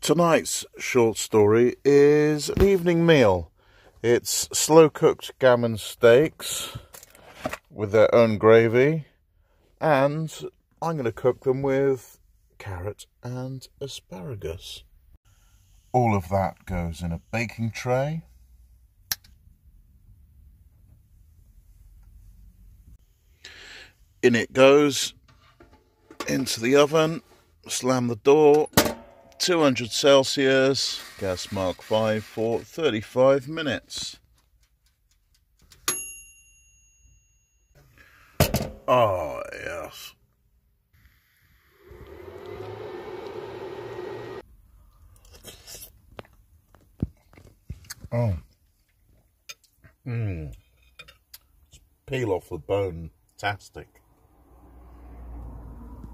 Tonight's short story is an evening meal. It's slow-cooked gammon steaks with their own gravy, and I'm going to cook them with carrot and asparagus. All of that goes in a baking tray. In it goes, into the oven, slam the door, 200 Celsius, gas mark 5 for 35 minutes. Oh, yes. Oh. Peel off the bone. Fantastic.